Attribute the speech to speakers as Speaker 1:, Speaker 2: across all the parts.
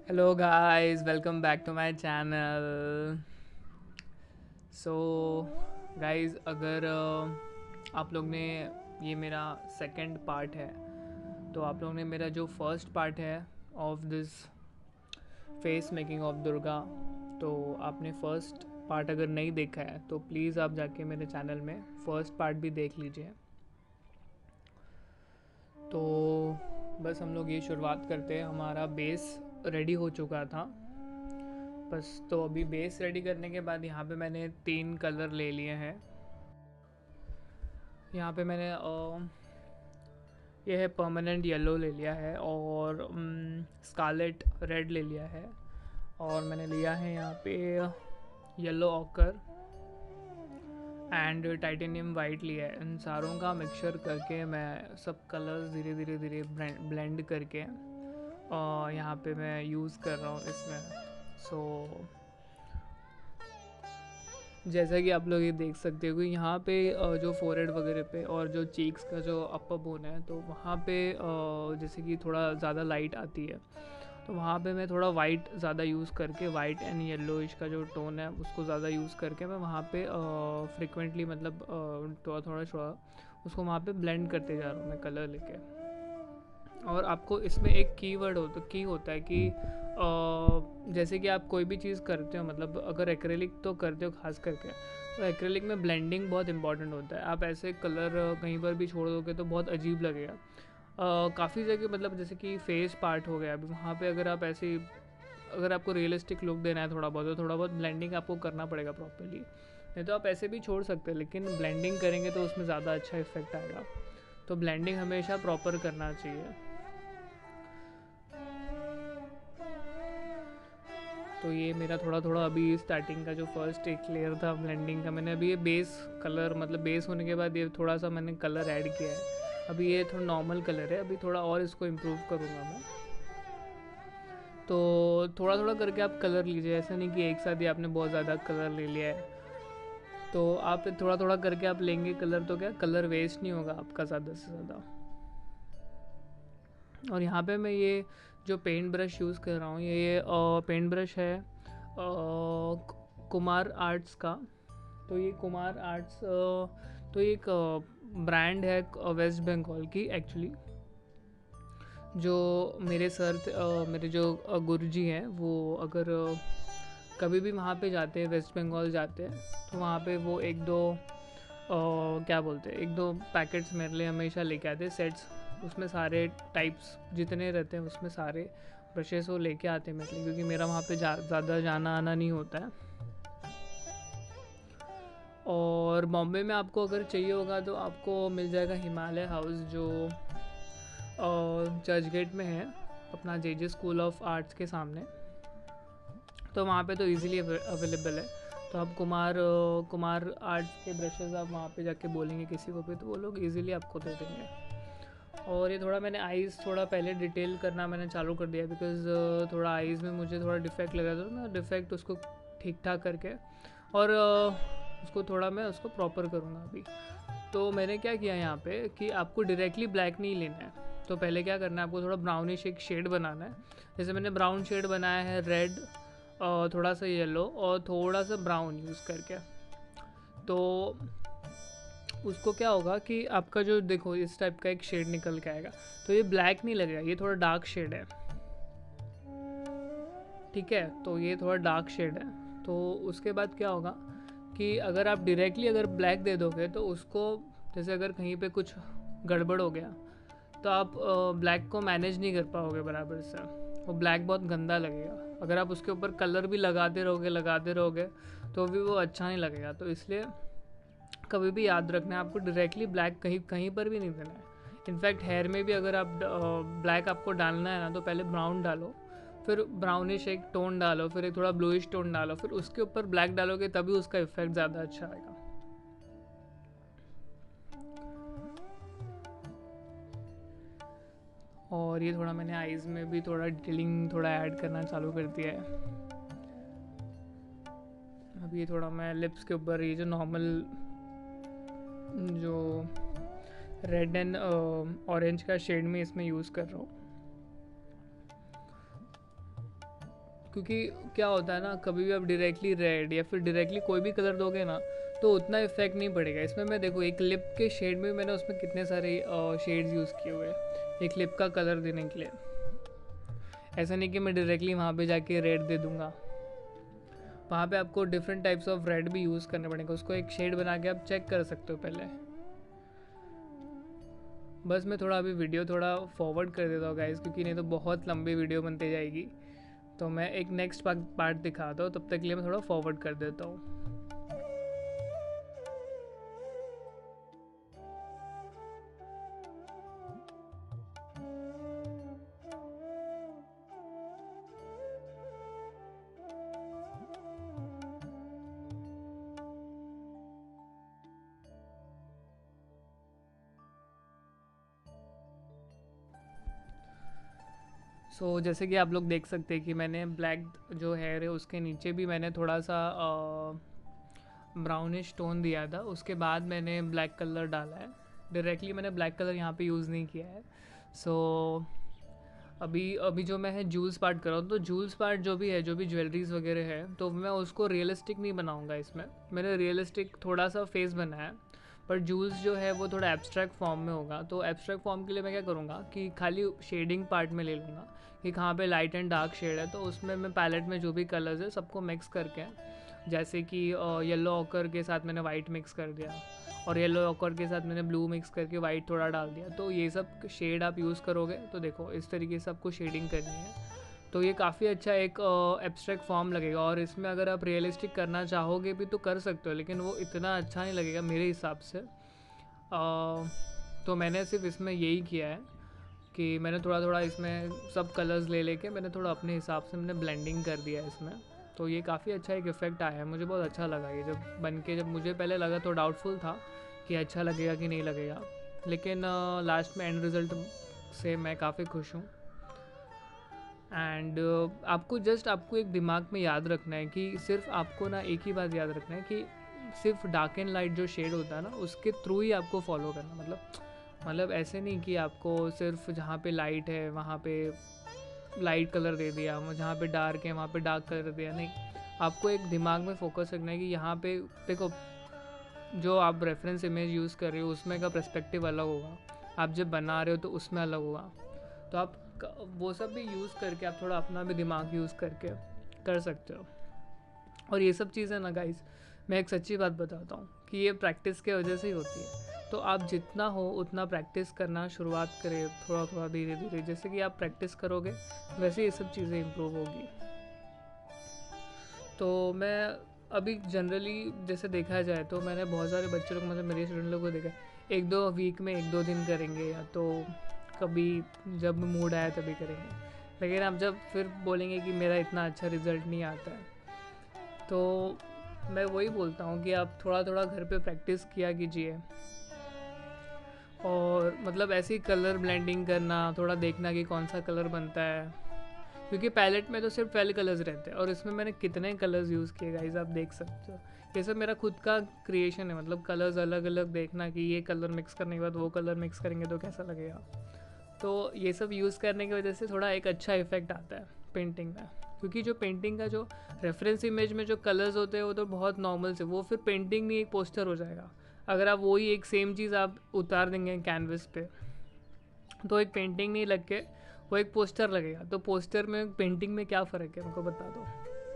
Speaker 1: Hello guys, welcome back to my channel. So guys, अगर आप लोग ने ये मेरा सेकंड पार्ट है, तो आप लोग ने मेरा जो फर्स्ट पार्ट है of this face making of Durga, तो आपने फर्स्ट पार्ट अगर नहीं देखा है तो प्लीज़ आप जाके मेरे चैनल में फर्स्ट पार्ट भी देख लीजिए। तो बस हम लोग ये शुरुआत करते हैं। हमारा बेस रेडी हो चुका था बस। तो अभी बेस रेडी करने के बाद यहाँ पे मैंने 3 कलर ले लिए हैं। यहाँ पे मैंने ये है परमानेंट येलो ले लिया है, और स्कारलेट रेड ले लिया है, और मैंने लिया है यहाँ पे yellow ochre and titanium white लिया है। इन सारों का मिक्सचर करके मैं सब कलर्स धीरे धीरे धीरे ब्लेंड करके यहाँ पे मैं यूज़ कर रहा हूँ इसमें। सो जैसा कि आप लोग ये देख सकते हो कि यहाँ पे जो फोरहेड वगैरह पे और जो चीक्स का जो अपर बोन है, तो वहाँ पे जैसे कि थोड़ा ज़्यादा लाइट आती है, तो वहाँ पे मैं थोड़ा वाइट ज़्यादा यूज़ करके, वाइट एंड येलोइश का जो टोन है उसको ज़्यादा यूज़ करके मैं वहाँ पे फ्रिक्वेंटली, मतलब थोड़ा थोड़ा थोड़ा उसको वहाँ पे ब्लेंड करते जा रहा हूँ मैं कलर लेके। और आपको इसमें एक की होता है कि जैसे कि आप कोई भी चीज़ करते हो, मतलब अगर एक्रेलिक तो करते हो खास करके, तो एक्रेलिक में ब्लेंडिंग बहुत इंपॉर्टेंट होता है। आप ऐसे कलर कहीं पर भी छोड़ दोगे तो बहुत अजीब लगेगा। काफ़ी जगह, मतलब जैसे कि फेस पार्ट हो गया, अभी वहाँ पे अगर आप ऐसे, अगर आपको रियलिस्टिक लुक देना है थोड़ा बहुत, तो थोड़ा बहुत ब्लेंडिंग आपको करना पड़ेगा प्रॉपरली। नहीं तो आप ऐसे भी छोड़ सकते हैं, लेकिन ब्लेंडिंग करेंगे तो उसमें ज़्यादा अच्छा इफेक्ट आएगा। तो ब्लेंडिंग हमेशा प्रॉपर करना चाहिए। तो ये मेरा थोड़ा थोड़ा अभी स्टार्टिंग का जो फर्स्ट एक लेयर था ब्लेंडिंग का, मैंने अभी ये बेस कलर, मतलब बेस होने के बाद ये थोड़ा सा मैंने कलर ऐड किया है। अभी ये थोड़ा नॉर्मल कलर है, अभी थोड़ा और इसको इम्प्रूव करूँगा मैं। तो थोड़ा थोड़ा करके आप कलर लीजिए, ऐसा नहीं कि एक साथ ही आपने बहुत ज़्यादा कलर ले लिया है। तो आप थोड़ा थोड़ा करके आप लेंगे कलर, तो क्या कलर वेस्ट नहीं होगा आपका ज़्यादा से ज़्यादा। और यहाँ पे मैं ये जो पेंट ब्रश यूज़ कर रहा हूँ, ये पेंट ब्रश है कुमार आर्ट्स का। तो ये कुमार आर्ट्स तो ये एक ब्रांड है वेस्ट बंगाल की एक्चुअली। जो मेरे सर मेरे जो गुरुजी हैं, वो अगर कभी भी वहाँ पे जाते हैं, वेस्ट बंगाल जाते हैं, तो वहाँ पे वो एक दो क्या बोलते हैं, एक दो पैकेट्स मेरे लिए हमेशा लेके आते हैं, सेट्स। उसमें सारे टाइप्स जितने रहते हैं उसमें सारे ब्रशेस वो लेके आते हैं मेरे लिए, क्योंकि मेरा वहाँ पे ज़्यादा जाना आना नहीं होता है। और बॉम्बे में आपको अगर चाहिए होगा तो आपको मिल जाएगा हिमालय हाउस, जो चर्च गेट में है, अपना जे स्कूल ऑफ आर्ट्स के सामने। तो वहाँ पे तो इजीली अवेलेबल है। तो आप कुमार आर्ट्स के ब्रशेज़ आप वहाँ पे जाके बोलेंगे किसी को भी, तो वो लोग इजीली आपको दे देंगे। और ये थोड़ा मैंने आईज़ थोड़ा पहले डिटेल करना मैंने चालू कर दिया, बिकॉज़ थोड़ा आईज़ में मुझे थोड़ा डिफेक्ट लगा था, तो मैं डिफेक्ट उसको ठीक ठाक करके, और उसको थोड़ा मैं उसको प्रॉपर करूँगा अभी। तो मैंने क्या किया यहाँ पे कि आपको डायरेक्टली ब्लैक नहीं लेना है। तो पहले क्या करना है, आपको थोड़ा ब्राउनिश एक शेड बनाना है। जैसे मैंने ब्राउन शेड बनाया है, रेड, थोड़ा सा येलो और थोड़ा सा ब्राउन यूज़ करके। तो उसको क्या होगा कि आपका जो, देखो इस टाइप का एक शेड निकल के आएगा। तो ये ब्लैक नहीं लगेगा, ये थोड़ा डार्क शेड है, ठीक है। तो ये थोड़ा डार्क शेड है। तो उसके बाद क्या होगा कि अगर आप डायरेक्टली अगर ब्लैक दे दोगे तो उसको, जैसे अगर कहीं पे कुछ गड़बड़ हो गया तो आप ब्लैक को मैनेज नहीं कर पाओगे बराबर से। वो ब्लैक बहुत गंदा लगेगा। अगर आप उसके ऊपर कलर भी लगाते रहोगे तो भी वो अच्छा नहीं लगेगा। तो इसलिए कभी भी याद रखना है, आपको डायरेक्टली ब्लैक कहीं कहीं पर भी नहीं देना है। इनफैक्ट हेयर में भी अगर आप ब्लैक आपको डालना है ना, तो पहले ब्राउन डालो, फिर ब्राउनिश एक टोन डालो, फिर एक थोड़ा ब्लूइश टोन डालो, फिर उसके ऊपर ब्लैक डालोगे, तभी उसका इफेक्ट ज़्यादा अच्छा आएगा। और ये थोड़ा मैंने आईज़ में भी थोड़ा डिटेलिंग थोड़ा ऐड करना चालू कर दिया है। अब ये थोड़ा मैं लिप्स के ऊपर ये जो नॉर्मल जो रेड एंड ऑरेंज का शेड में इसमें यूज़ कर रहा हूँ। क्योंकि क्या होता है ना, कभी भी आप डायरेक्टली रेड या फिर डायरेक्टली कोई भी कलर दोगे ना तो उतना इफेक्ट नहीं पड़ेगा। इसमें मैं देखो एक लिप के शेड में मैंने उसमें कितने सारे शेड्स यूज़ किए हुए हैं एक लिप का कलर देने के लिए। ऐसा नहीं कि मैं डायरेक्टली वहाँ पे जाके रेड दे दूँगा, वहाँ पे आपको डिफरेंट टाइप्स ऑफ रेड भी यूज़ करने पड़ेंगे। उसको एक शेड बना के आप चेक कर सकते हो पहले। बस मैं थोड़ा अभी वीडियो थोड़ा फॉरवर्ड कर देता हूँ गाइस, क्योंकि नहीं तो बहुत लंबी वीडियो बनती जाएगी। तो मैं एक नेक्स्ट पार्ट दिखाता हूँ, तब तक के लिए मैं थोड़ा फॉरवर्ड कर देता हूँ। सो जैसे कि आप लोग देख सकते हैं कि मैंने ब्लैक जो हेयर है उसके नीचे भी मैंने थोड़ा सा ब्राउनिश टोन दिया था, उसके बाद मैंने ब्लैक कलर डाला है। डायरेक्टली मैंने ब्लैक कलर यहाँ पे यूज़ नहीं किया है। सो अभी अभी जो मैं है जूल्स पार्ट कर रहा हूँ, तो जूल्स पार्ट जो भी है, जो भी ज्वेलरीज वगैरह है, तो मैं उसको रियलिस्टिक नहीं बनाऊँगा। इसमें मैंने रियलिस्टिक थोड़ा सा फेस बनाया है, पर जूल्स जो है वो थोड़ा एब्स्ट्रैक्ट फॉर्म में होगा। तो एब्स्ट्रैक्ट फॉर्म के लिए मैं क्या करूँगा कि खाली शेडिंग पार्ट में ले लूँगा कि कहाँ पे लाइट एंड डार्क शेड है, तो उसमें मैं पैलेट में जो भी कलर्स है सबको मिक्स करके, जैसे कि येलो ऑकर के साथ मैंने वाइट मिक्स कर दिया और येलो ऑकर के साथ मैंने ब्लू मिक्स करके वाइट थोड़ा डाल दिया। तो ये सब शेड आप यूज़ करोगे तो देखो इस तरीके से आपको शेडिंग करनी है, तो ये काफ़ी अच्छा एक एब्स्ट्रैक्ट फॉर्म लगेगा। और इसमें अगर आप रियलिस्टिक करना चाहोगे भी तो कर सकते हो, लेकिन वो इतना अच्छा नहीं लगेगा मेरे हिसाब से। तो मैंने सिर्फ इसमें यही किया है कि मैंने थोड़ा थोड़ा इसमें सब कलर्स ले लेके मैंने थोड़ा अपने हिसाब से मैंने ब्लेंडिंग कर दिया है इसमें। तो ये काफ़ी अच्छा एक इफ़ेक्ट आया है, मुझे बहुत अच्छा लगा ये जब बन के। जब मुझे पहले लगा तो डाउटफुल था कि अच्छा लगेगा कि नहीं लगेगा, लेकिन लास्ट में एंड रिज़ल्ट से मैं काफ़ी खुश हूँ। एंड आपको एक दिमाग में याद रखना है कि सिर्फ आपको ना एक ही बात याद रखना है कि सिर्फ डार्क एंड लाइट जो शेड होता है ना उसके थ्रू ही आपको फॉलो करना। मतलब ऐसे नहीं कि आपको सिर्फ जहाँ पे लाइट है वहाँ पे लाइट कलर दे दिया, जहाँ पे डार्क है वहाँ पे डार्क कलर दिया, नहीं। आपको एक दिमाग में फोकस रखना है कि यहाँ पे देखो जो आप रेफरेंस इमेज यूज़ कर रहे हो उसमें का पर्सपेक्टिव अलग होगा, आप जब बना रहे हो तो उसमें अलग होगा। तो आप वो सब भी यूज़ करके आप थोड़ा अपना भी दिमाग यूज़ करके कर सकते हो। और ये सब चीज़ें ना गाइस, मैं एक सच्ची बात बताता हूँ कि ये प्रैक्टिस के वजह से ही होती है। तो आप जितना हो उतना प्रैक्टिस करना शुरुआत करें, थोड़ा थोड़ा धीरे धीरे। जैसे कि आप प्रैक्टिस करोगे वैसे ये सब चीज़ें इम्प्रूव होगी। तो मैं अभी जनरली जैसे देखा जाए तो मैंने बहुत सारे बच्चे लोग, मतलब मेरे स्टूडेंट लोगों को देखा है, एक दो वीक में एक दो दिन करेंगे या तो कभी जब मूड आया तभी करेंगे। लेकिन आप जब फिर बोलेंगे कि मेरा इतना अच्छा रिज़ल्ट नहीं आता है, तो मैं वही बोलता हूँ कि आप थोड़ा थोड़ा घर पे प्रैक्टिस किया कीजिए। और मतलब ऐसी कलर ब्लेंडिंग करना, थोड़ा देखना कि कौन सा कलर बनता है, क्योंकि पैलेट में तो सिर्फ 12 कलर्स रहते हैं और इसमें मैंने कितने कलर्स यूज़ किए गाइस आप देख सकते हो। ये सब मेरा खुद का क्रिएशन है, मतलब कलर्स अलग अलग देखना कि ये कलर मिक्स करने के बाद वो कलर मिक्स करेंगे तो कैसा लगेगा। तो ये सब यूज़ करने की वजह से थोड़ा एक अच्छा इफेक्ट आता है पेंटिंग में, क्योंकि जो पेंटिंग का जो रेफरेंस इमेज में जो कलर्स होते हैं वो तो बहुत नॉर्मल से, वो फिर पेंटिंग नहीं एक पोस्टर हो जाएगा। अगर आप वही एक सेम चीज़ आप उतार देंगे कैनवस पे तो एक पेंटिंग नहीं लग के वो एक पोस्टर लगेगा। तो पोस्टर में पेंटिंग में क्या फ़र्क है मेरे को बता दो।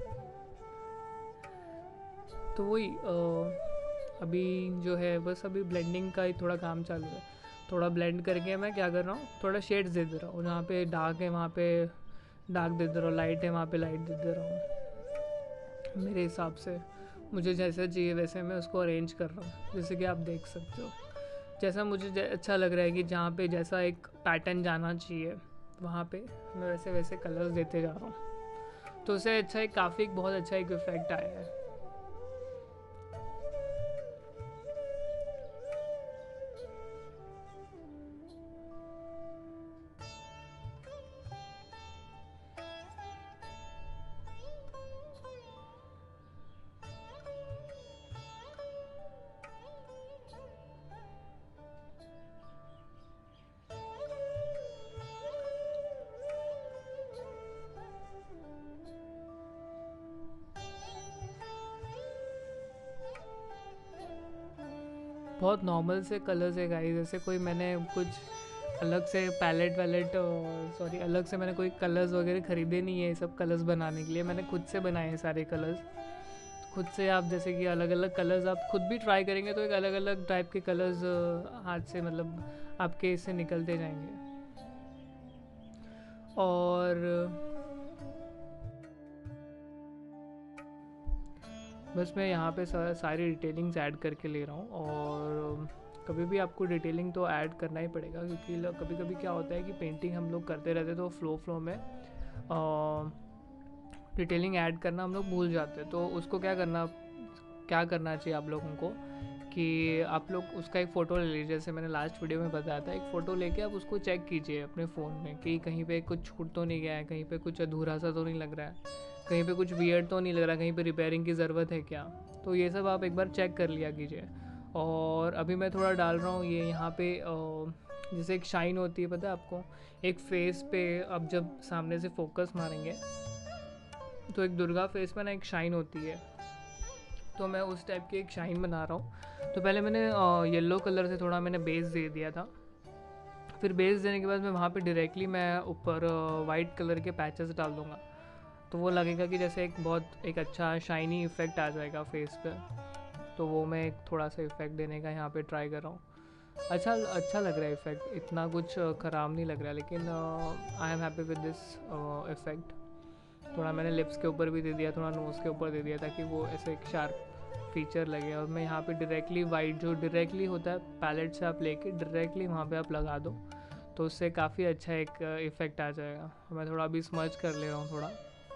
Speaker 1: तो वही अभी जो है बस अभी ब्लेंडिंग का ही थोड़ा काम चालू है। थोड़ा ब्लेंड करके मैं क्या कर रहा हूँ, थोड़ा शेड्स दे दे रहा हूँ, जहाँ पे डार्क है वहाँ पे डार्क दे दे रहा हूँ, लाइट है वहाँ पे लाइट दे दे रहा हूँ। मेरे हिसाब से मुझे जैसा चाहिए वैसे मैं उसको अरेंज कर रहा हूँ, जैसे कि आप देख सकते हो। जैसा मुझे अच्छा लग रहा है कि जहाँ पे जैसा एक पैटर्न जाना चाहिए वहाँ पे मैं वैसे वैसे कलर्स देते जा रहा हूँ। तो उससे अच्छा एक काफ़ी बहुत अच्छा एक इफ़ेक्ट आया है। बहुत नॉर्मल से कलर्स है गाइस, जैसे कोई मैंने कुछ अलग से पैलेट वैलेट सॉरी अलग से मैंने कोई कलर्स वगैरह ख़रीदे नहीं है ये सब कलर्स बनाने के लिए। मैंने खुद से बनाए हैं सारे कलर्स खुद से। आप जैसे कि अलग अलग कलर्स आप खुद भी ट्राई करेंगे तो एक अलग अलग टाइप के कलर्स हाथ से मतलब आपके इससे निकलते जाएंगे। और बस मैं यहाँ पे सारी डिटेलिंग्स ऐड करके ले रहा हूँ। और कभी भी आपको डिटेलिंग तो ऐड करना ही पड़ेगा, क्योंकि कभी कभी क्या होता है कि पेंटिंग हम लोग करते रहते तो फ्लो में डिटेलिंग ऐड करना हम लोग भूल जाते हैं। तो उसको क्या करना चाहिए आप लोगों को कि आप लोग उसका एक फ़ोटो ले लीजिए। जैसे मैंने लास्ट वीडियो में बताया था, एक फ़ोटो लेके आप उसको चेक कीजिए अपने फ़ोन में कि कहीं पे कुछ छूट तो नहीं गया है, कहीं पे कुछ अधूरा सा तो नहीं लग रहा है, कहीं पे कुछ वियर्ड तो नहीं लग रहा, कहीं पे रिपेयरिंग की ज़रूरत है क्या। तो ये सब आप एक बार चेक कर लिया कीजिए। और अभी मैं थोड़ा डाल रहा हूँ ये यहाँ पे जैसे एक शाइन होती है, पता है आपको, एक फेस पे आप जब सामने से फोकस मारेंगे तो एक दुर्गा फेस पे ना एक शाइन होती है, तो मैं उस टाइप की एक शाइन बना रहा हूँ। तो पहले मैंने येलो कलर से थोड़ा मैंने बेस दे दिया था, फिर बेस देने के बाद मैं वहाँ पे डायरेक्टली मैं ऊपर वाइट कलर के पैचेस डाल दूँगा, तो वो लगेगा कि जैसे एक अच्छा शाइनी इफ़ेक्ट आ जाएगा फेस पे। तो वो मैं एक थोड़ा सा इफ़ेक्ट देने का यहाँ पे ट्राई कर रहा हूँ। अच्छा लग रहा है इफ़ेक्ट, इतना कुछ ख़राब नहीं लग रहा है, लेकिन I am happy with this effect. थोड़ा मैंने लिप्स के ऊपर भी दे दिया, थोड़ा नोज़ के ऊपर दे दिया, ताकि वो ऐसे एक शार्प फीचर लगे। और मैं यहाँ पे डायरेक्टली वाइट जो डायरेक्टली होता है पैलेट से आप लेके डायरेक्टली वहाँ पे आप लगा दो, तो उससे काफ़ी अच्छा एक इफ़ेक्ट आ जाएगा। मैं थोड़ा अभी स्मर्च कर ले रहा हूँ थोड़ा।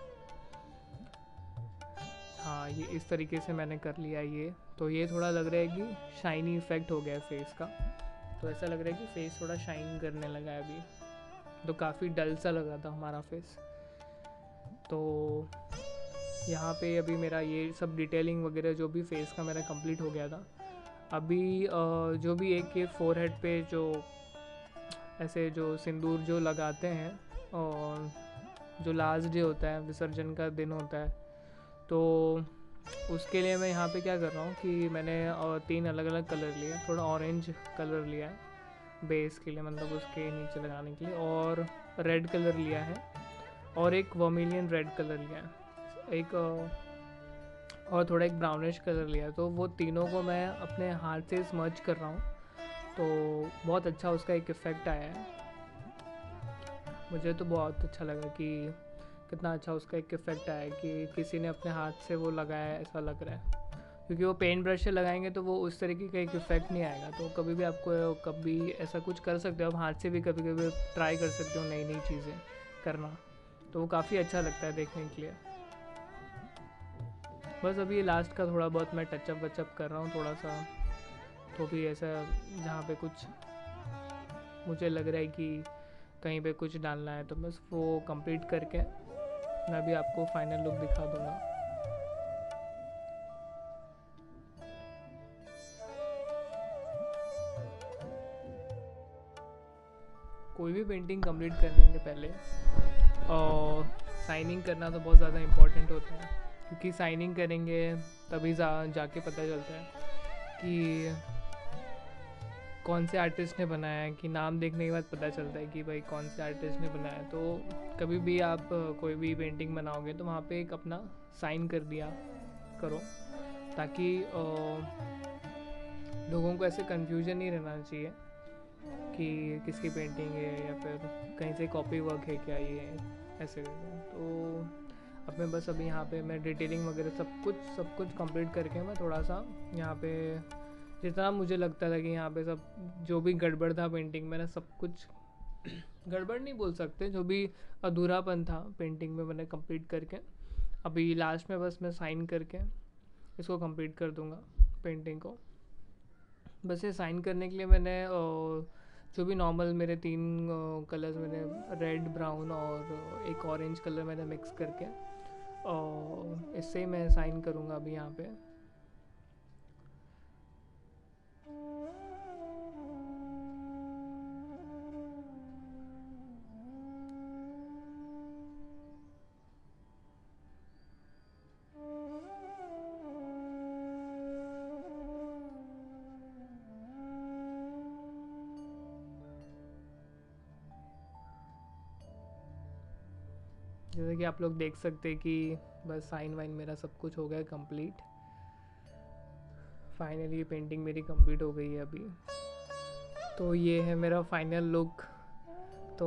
Speaker 1: हाँ, ये इस तरीके से मैंने कर लिया ये। तो ये थोड़ा लग रहा है कि शाइनी इफ़ेक्ट हो गया है फेस का, तो ऐसा लग रहा है कि फेस थोड़ा शाइन करने लगा है अभी, तो काफ़ी डल सा लग रहा था हमारा फेस। तो यहाँ पे अभी मेरा ये सब डिटेलिंग वगैरह जो भी फेस का मेरा कंप्लीट हो गया था। अभी जो भी एक ये फोरहेड पे जो ऐसे जो सिंदूर जो लगाते हैं, और जो लास्ट डे होता है, विसर्जन का दिन होता है, तो उसके लिए मैं यहाँ पे क्या कर रहा हूँ कि मैंने 3 अलग अलग कलर लिए। थोड़ा ऑरेंज कलर लिया है बेस के लिए, मतलब उसके नीचे लगाने के लिए, और रेड कलर लिया है, और एक वर्मिलियन रेड कलर लिया है, एक और थोड़ा एक ब्राउनिश कलर लिया है। तो वो तीनों को मैं अपने हाथ से स्मर्च कर रहा हूँ, तो बहुत अच्छा उसका एक इफ़ेक्ट आया है। मुझे तो बहुत अच्छा लगा कि कितना अच्छा उसका एक इफ़ेक्ट आया है कि किसी ने अपने हाथ से वो लगाया है, ऐसा लग रहा है। क्योंकि वो पेंट ब्रश से लगाएंगे तो वो उस तरीके का एक इफ़ेक्ट नहीं आएगा। तो कभी भी आपको कभी ऐसा कुछ कर सकते हो, आप हाथ से भी कभी कभी ट्राई कर सकते हो नई नई चीज़ें करना, तो वो काफ़ी अच्छा लगता है देखने के लिए। बस अभी ये लास्ट का थोड़ा बहुत मैं टचअप वचअप कर रहा हूँ थोड़ा सा, तो भी ऐसा जहाँ पे कुछ मुझे लग रहा है कि कहीं पे कुछ डालना है, तो बस वो कंप्लीट करके मैं भी आपको फाइनल लुक दिखा दूँगा। कोई भी पेंटिंग कंप्लीट करने के पहले और साइनिंग करना तो बहुत ज़्यादा इम्पोर्टेंट होता है, क्योंकि साइनिंग करेंगे तभी जाके पता चलता है कि कौन से आर्टिस्ट ने बनाया है, कि नाम देखने के बाद पता चलता है कि भाई कौन से आर्टिस्ट ने बनाया है। तो कभी भी आप कोई भी पेंटिंग बनाओगे तो वहाँ पे एक अपना साइन कर दिया करो, ताकि लोगों को ऐसे कन्फ्यूजन नहीं रहना चाहिए कि किसकी पेंटिंग है या फिर कहीं से कॉपी वर्क है क्या, ये ऐसे करके। तो अब मैं बस अभी यहाँ पे मैं डिटेलिंग वगैरह सब कुछ कंप्लीट करके मैं थोड़ा सा यहाँ पे जितना मुझे लगता था कि यहाँ पे सब जो भी गड़बड़ था पेंटिंग में ना, सब कुछ गड़बड़ नहीं बोल सकते, जो भी अधूरापन था पेंटिंग में मैंने कंप्लीट करके अभी लास्ट में बस मैं साइन करके इसको कंप्लीट कर दूँगा पेंटिंग को। बस ये साइन करने के लिए मैंने जो भी नॉर्मल मेरे 3 कलर्स मैंने रेड ब्राउन और एक ऑरेंज कलर मैंने मिक्स करके इससे ही मैं साइन करूँगा अभी यहाँ पे। जैसे कि आप लोग देख सकते हैं कि बस साइन वाइन मेरा सब कुछ हो गया कंप्लीट। फाइनली पेंटिंग मेरी कंप्लीट हो गई है अभी। तो ये है मेरा फाइनल लुक। तो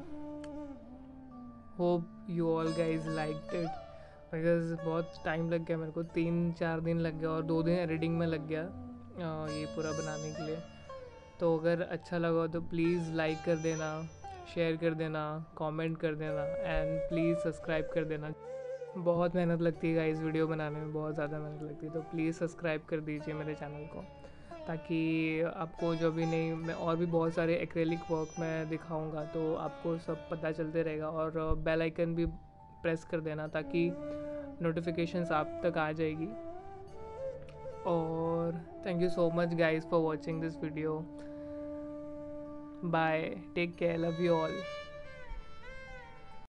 Speaker 1: hope you all guys liked it, because बहुत टाइम लग गया मेरे को, 3-4 दिन लग गया और 2 दिन एडिटिंग में लग गया ये पूरा बनाने के लिए। तो अगर अच्छा लगा तो प्लीज़ लाइक कर देना, शेयर कर देना, कमेंट कर देना एंड प्लीज़ सब्सक्राइब कर देना। बहुत मेहनत लगती है गाइस वीडियो बनाने में, बहुत ज़्यादा मेहनत लगती है। तो प्लीज़ सब्सक्राइब कर दीजिए मेरे चैनल को, ताकि आपको जो भी नहीं, मैं और भी बहुत सारे एक्रेलिक वर्क मैं दिखाऊंगा तो आपको सब पता चलते रहेगा। और बेल आइकन भी प्रेस कर देना ताकि नोटिफिकेशंस आप तक आ जाएगी। और thank you so much guys for watching this video. Bye, take care, love you all.